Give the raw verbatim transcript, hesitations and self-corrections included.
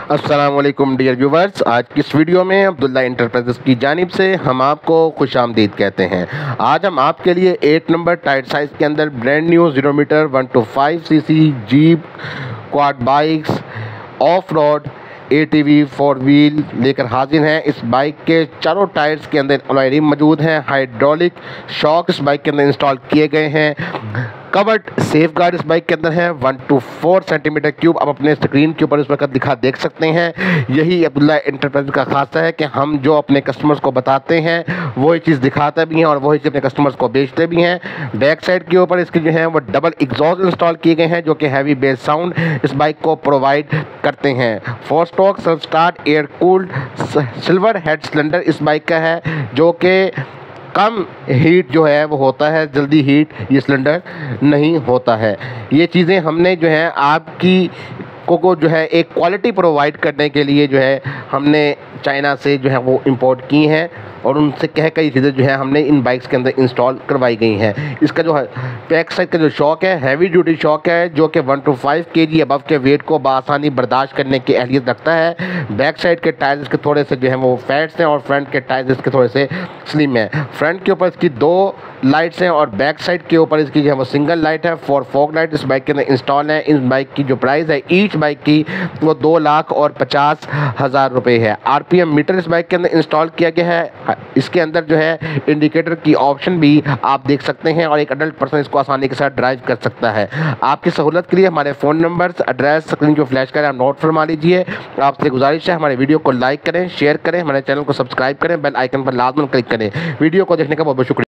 अस्सलाम वालेकुम dear viewers, आज की इस वीडियो में अब्दुल्ला इंटरप्राइजेस की जानिब से हम आपको खुशामदीद कहते हैं। आज हम आपके लिए एट नंबर टायर साइज़ के अंदर brand new zero meter one two five C C jeep quad bikes off road A T V four wheel लेकर हाजिर हैं। इस बाइक के चारों टायर्स के अंदर अलॉय रिम मौजूद हैं। हाइड्रोलिक शॉक इस बाइक के अंदर इंस्टॉल किए गए हैं। कवर्ड सेफ गार्ड इस बाइक के अंदर है। One two four centimetre cube आप अपने स्क्रीन के ऊपर इस वक्त दिखा देख सकते हैं। यही अब्दुल्ला इंटरप्राइज का खासा है कि हम जो अपने कस्टमर्स को बताते हैं वही चीज़ दिखाते भी हैं और वही चीज़ अपने कस्टमर्स को बेचते भी हैं। बैक साइड के ऊपर इसके जो है वो डबल एग्जॉस्ट इंस्टॉल किए गए हैं जो कि हैवी बेस साउंड इस बाइक को प्रोवाइड करते हैं। Four stroke self start air cooled silver head cylinder इस बाइक का है जो कि कम हीट जो है वो होता है, जल्दी हीट ये सिलेंडर नहीं होता है। ये चीज़ें हमने जो है आपकी को को जो है एक क्वालिटी प्रोवाइड करने के लिए जो है हमने चाइना से जो है वो इंपोर्ट की हैं और उनसे कह कई चीज़ें जो है हमने इन बाइक्स के अंदर इंस्टॉल करवाई गई हैं। इसका जो है बैक साइड का जो शॉक है हैवी ड्यूटी शॉक है जो कि वन टू फाइव के जी अबव के वेट को बआसानी बर्दाश्त करने की अहलियत रखता है। बैक साइड के टायर्स के थोड़े से जो है वो फैट्स हैं और फ्रंट के टायर्स इसके थोड़े से स्लिम हैं। फ्रंट के ऊपर इसकी दो लाइट्स हैं और बैक साइड के ऊपर इसकी जो है वो सिंगल लाइट है। फोर फॉग लाइट इस बाइक के अंदर इंस्टॉल है। इस बाइक की जो प्राइस है ईच बाइक की वो दो लाख और पचास हज़ार रुपये है। आर पी एम मीटर इस बाइक के अंदर इंस्टॉल किया गया है। इसके अंदर जो है इंडिकेटर की ऑप्शन भी आप देख सकते हैं और एक अडल्ट पर्सन इसको आसानी के साथ ड्राइव कर सकता है। आपकी सहूलत के लिए हमारे फ़ोन नंबर्स एड्रेस स्क्रीन को फ्लैश करें, आप नोट फरमा लीजिए। आपसे गुजारिश है हमारे वीडियो को लाइक करें, शेयर करें, हमारे चैनल को सब्सक्राइब करें, बेल आइकन पर लाजमन क्लिक करें। वीडियो को देखने का बहुत बहुत शुक्रिया।